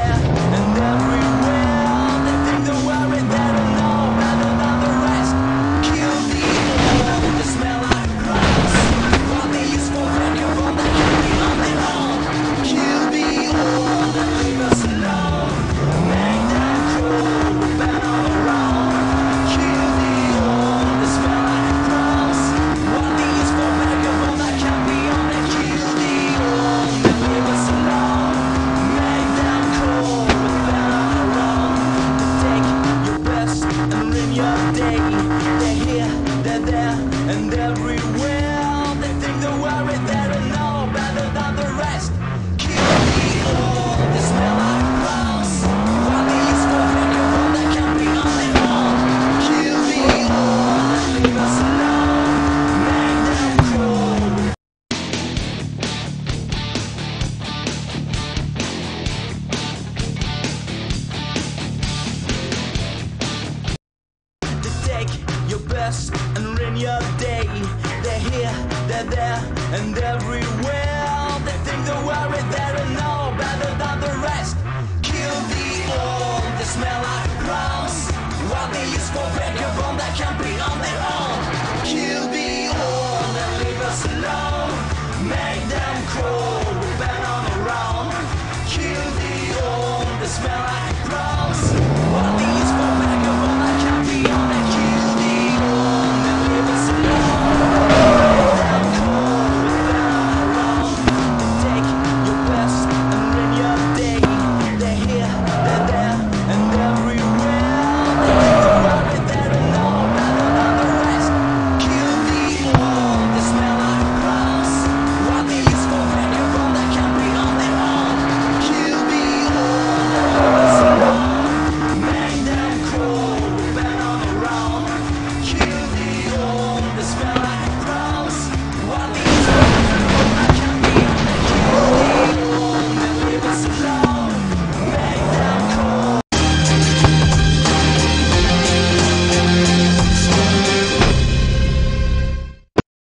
there and everywhere. They think they're worried, they don't know better than the rest. Kill the old, they smell like grass. What they use for vacuum, they can be on their own. Kill the old and leave us alone. Make them crawl, we better around. Kill the old, they smell like grass. What they use for vacuum, they can be on their. Kill the old and leave us alone. Make them crawl, we better around. To take your best and ruin your day. They're here, they're there, and everywhere. They think they're worried, they don't know better than the rest. Kill the old, they smell like grass. What they use for vacuum, they can be on their own. Kill the old and leave us alone. Make them crawl. To take your best and ruin your day. They're here, they're there, and everywhere. They think they're worried, they don't know better than the rest. Kill the old, they smell like grass. What they use for